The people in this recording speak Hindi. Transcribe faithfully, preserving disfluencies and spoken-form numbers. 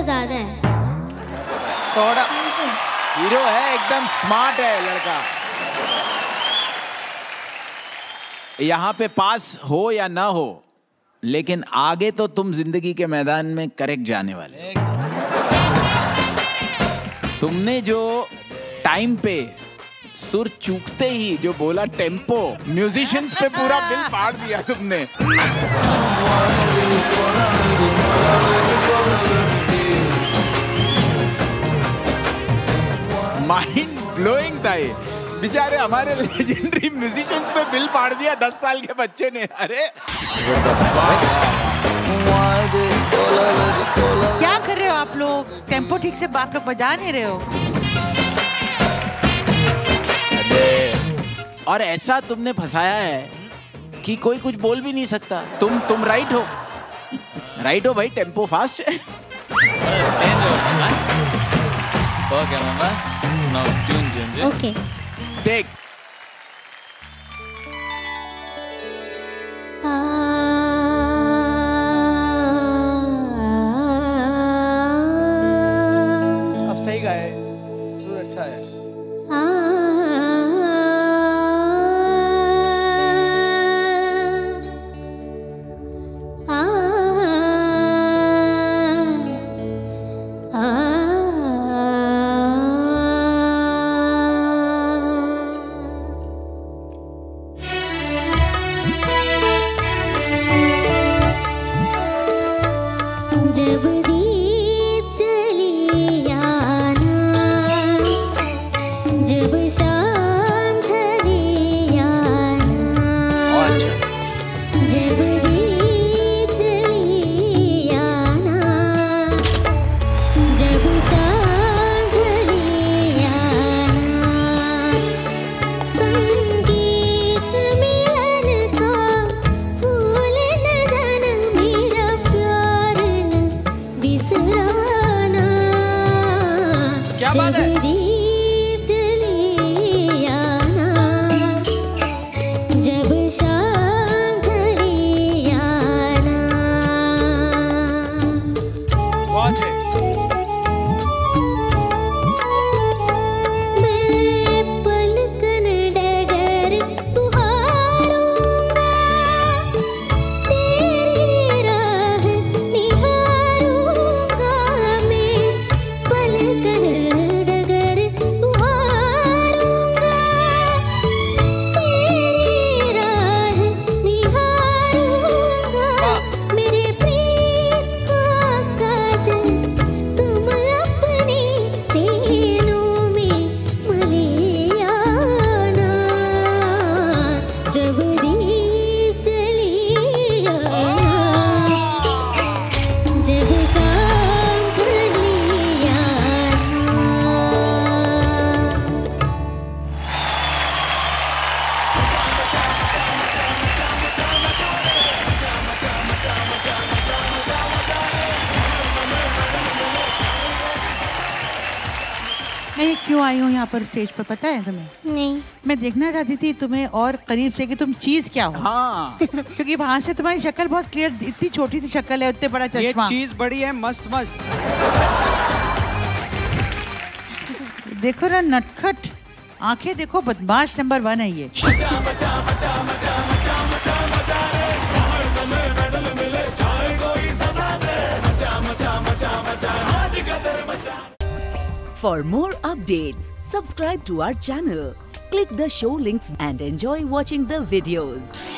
ज्यादा है। थोड़ा हीरो है, एकदम स्मार्ट है लड़का। यहाँ पे पास हो या ना हो, लेकिन आगे तो तुम जिंदगी के मैदान में करेक्ट जाने वाले। तुमने जो टाइम पे सुर चूकते ही जो बोला टेम्पो, म्यूजिशियंस पे पूरा बिल फाड़ दिया तुमने। माइंड ब्लोइंग था ये। बेचारे हमारे लेजेंडरी म्यूजिशियंस पे बिल फाड़ दिया दस साल के बच्चे ने। अरे क्या कर रहे हो आप लोग? टेम्पो ठीक से आप लोग बजा नहीं रहे हो। और ऐसा तुमने फंसाया है कि कोई कुछ बोल भी नहीं सकता। तुम तुम राइट हो, राइट हो भाई, टेम्पो फास्ट है। Okay take. अब सही गाए, सुर अच्छा है। जब दीप जली आना, जब शाम ढली आना, जब दीप जली आना, जब शाम ढली आना, संगीत मिलन का फूल न जाना, मेरा प्यार न बिसराना। क्या बात है? जब दीप जली आना, जब शाम ढली आना। बहुत है। मैं पलकन डगर तुहारूंगा, तेरी राह निहारूंगा। मैं पलकन डगर तुहारूंगा, तेरी राह निहारूंगा। मेरे प्रीत का काजल तुम अपनी नैनों में मले आना। जब दीप जली आना, जब शाम ढली आना। मैं ये क्यों आई हूँ यहाँ पर स्टेज पर, पता है तुम्हें? नहीं, मैं देखना चाहती थी तुम्हें और करीब से कि तुम चीज क्या हो। हाँ, क्योंकि वहां से तुम्हारी शक्ल बहुत क्लियर, इतनी छोटी सी शक्ल है, उतने बड़ा ये चश्मा। चीज बड़ी है, मस्त मस्त। देखो ना नटखट आंखें, देखो बदमाश नंबर वन है ये। For more updates, subscribe to our channel, click the show links and enjoy watching the videos.